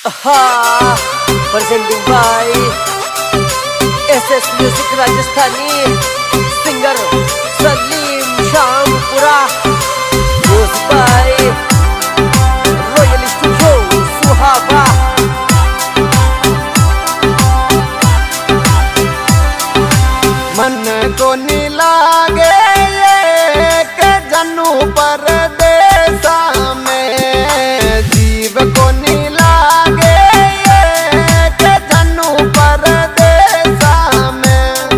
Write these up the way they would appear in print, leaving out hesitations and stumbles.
presenting by SS Music Rajasthani, singer Salim Shampura, music by Royal Studio Suhava. मन को नी लागे के जनू परदेसा में, जीव को नी लागे के जनू परदेसा में।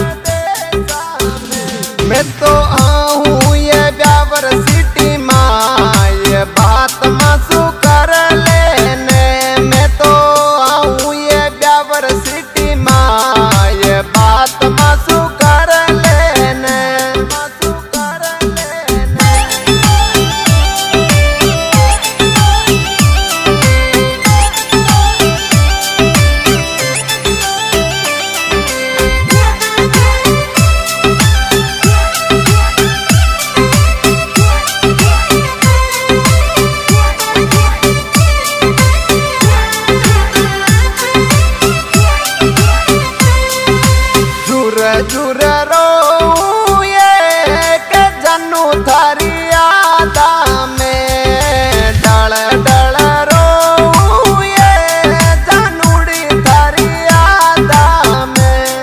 मैं तो आऊँ ये ब्यावर सिटी माँ, ये बात मासू कर लेने। मैं तो आऊँ ये ब्यावर सिटी माँ, ये बात मासू कर लेने। झुर रो ये के जनू थारी यादा में, डल डल रो ये जानूड़ी थारी यादा में।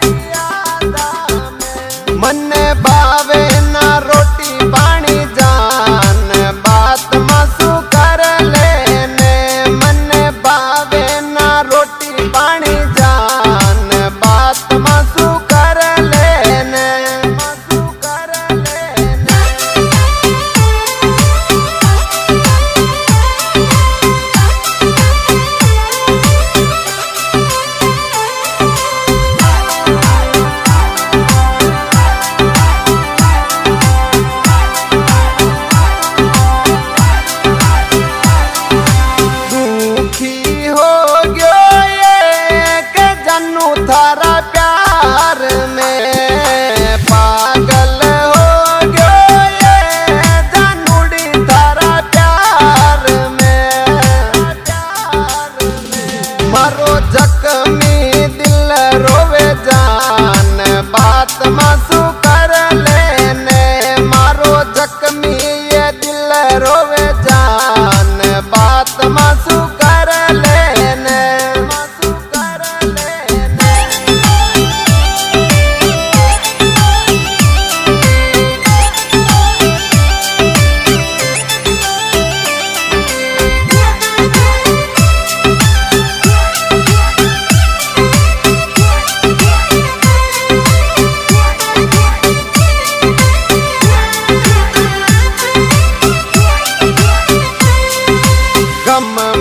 मन भावे ना रोटी पानी जान, बात मासू कर लेने। मन भावे ना रोटी पानी जान, बात मासू कर लेने। दुखी हो गयो ये के जनू थारा प्यार में, पागल हो गयो ये जानूड़ी थारा प्यार में। मारो जख्मी दिल रोवे जान, बात मासू कर लेने। मारो जख्मी ये दिल रोवे जान, बात मासू कर लेने। गम